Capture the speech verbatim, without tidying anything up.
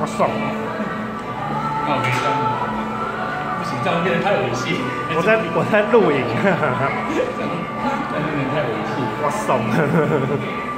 好爽哦！ 那我可以这样，不行，这样变得太猥亵。 我在我在录影， 这样这样变得太猥亵。 我爽。